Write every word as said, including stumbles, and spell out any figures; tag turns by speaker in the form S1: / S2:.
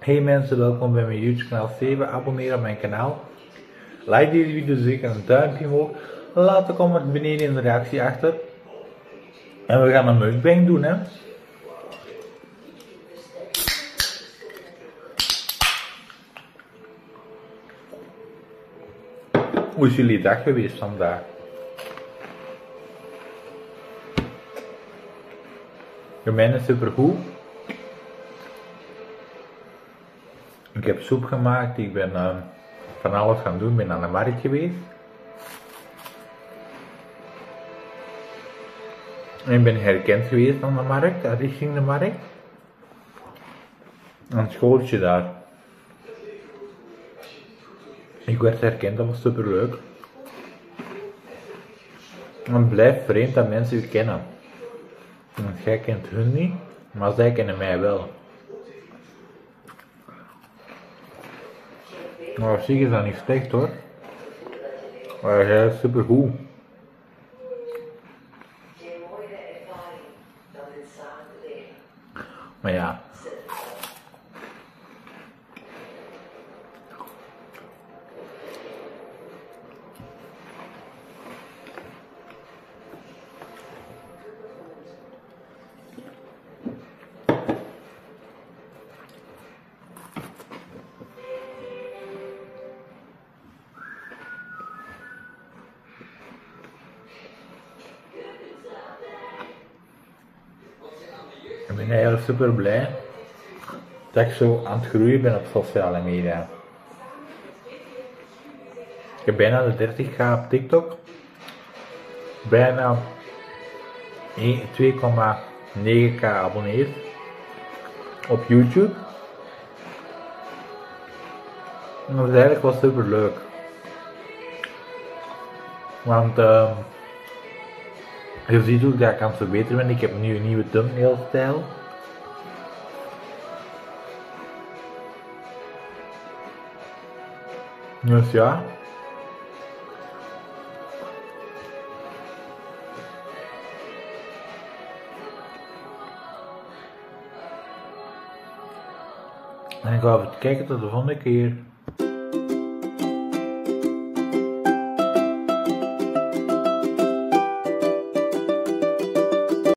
S1: Hey mensen, welkom bij mijn YouTube kanaal zeven. Abonneer op mijn kanaal. Like deze video zeker een duimpje omhoog. Laat een comment beneden in de reactie achter. En we gaan een mukbang doen, hè. Hoe is jullie dag geweest vandaag? De mijne is supergoed. Ik heb soep gemaakt, ik ben uh, van alles gaan doen, ik ben aan de markt geweest. En ik ben herkend geweest aan de markt, richting de markt. Aan het schooltje daar. Ik werd herkend, dat was super leuk. Het blijft vreemd dat mensen u kennen. Want jij kent hun niet, maar zij kennen mij wel. Maar op zich is dat niet slecht hoor. Maar hij is super goed. Maar ja. Ik ben eigenlijk super blij dat ik zo aan het groeien ben op sociale media. Ik heb bijna de dertig k op TikTok, bijna twee komma negen k abonnees op YouTube. En dat is eigenlijk wel super leuk. Want uh, je ziet ook dat ik aan het verbeteren ben. Ik heb nu een nieuwe thumbnail stijl. Dus ja. En ik ga even kijken tot de volgende keer.